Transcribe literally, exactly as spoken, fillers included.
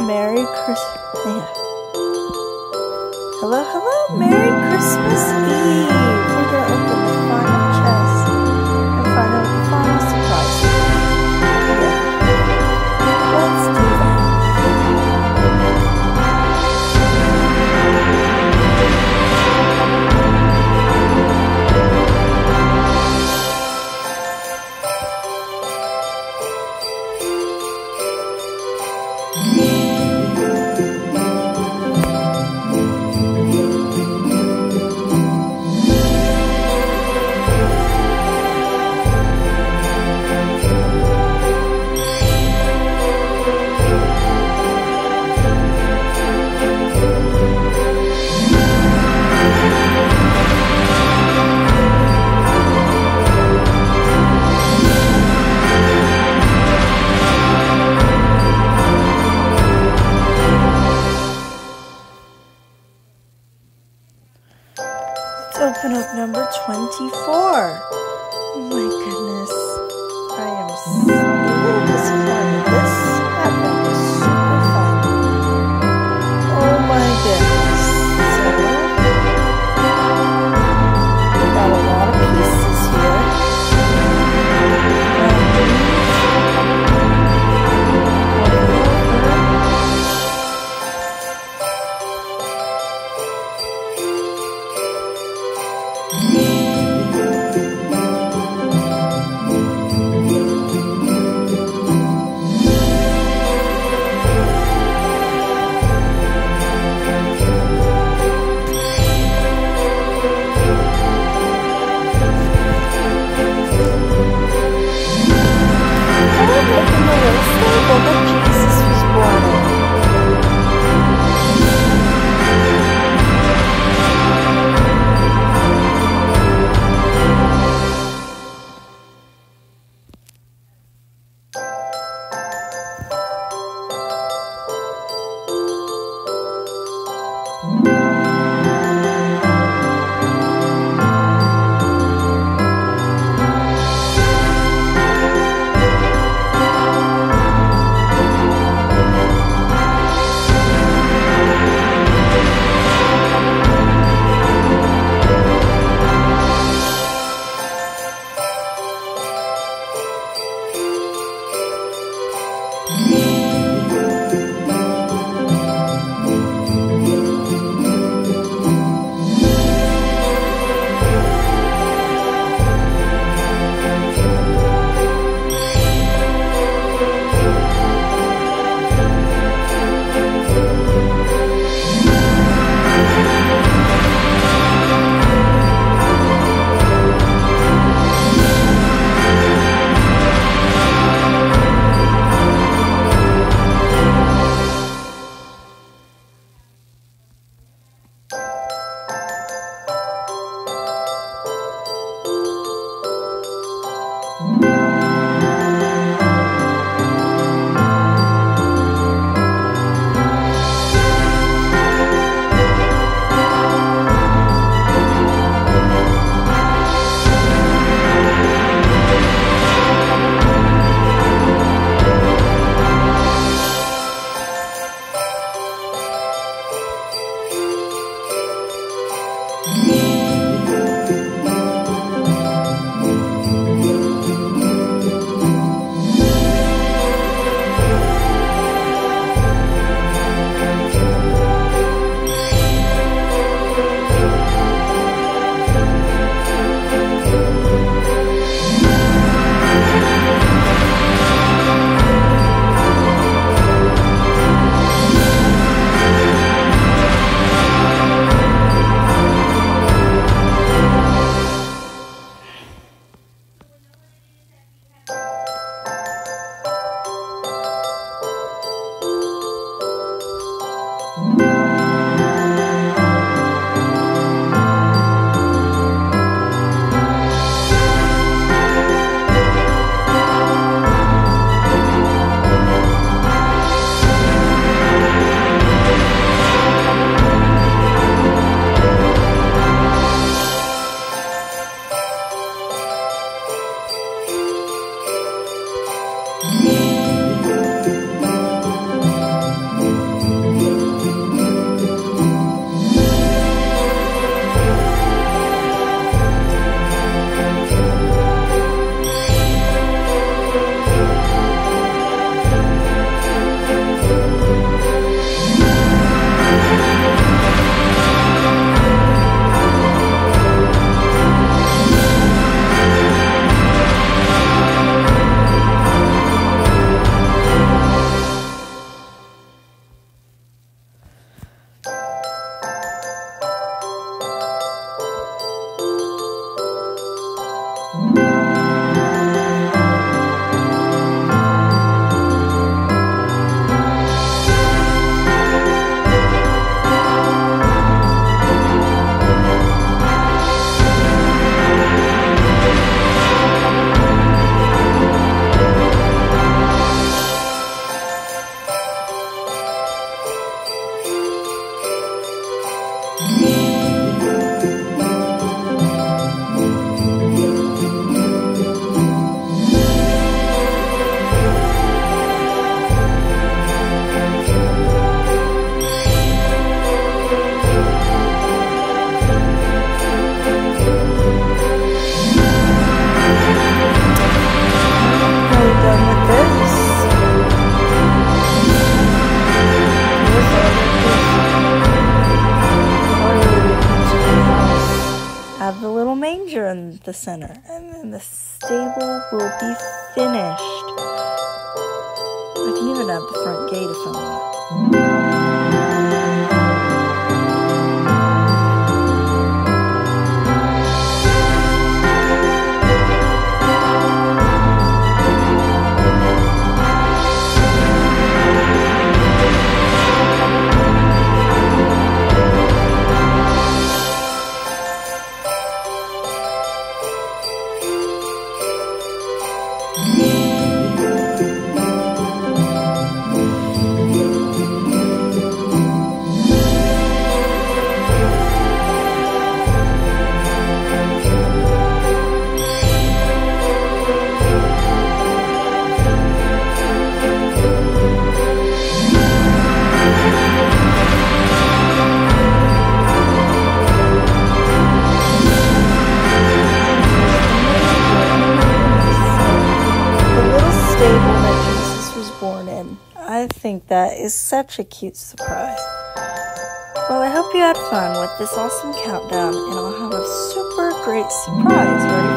Merry Christmas. Yeah. Hello, hello, Merry Christmas Eve. We're going to open the final chest and find out the final surprise. Yeah. Let's do that. Open up number twenty-four. Oh my goodness. I am so a little disappointed. This happened was super fun. Oh my goodness. So, we got a lot of pieces here. Um, the center, and then the stable will be finished. I can even add the front gate if I want. I think that is such a cute surprise. Well, I hope you had fun with this awesome countdown, and I'll have a super great surprise ready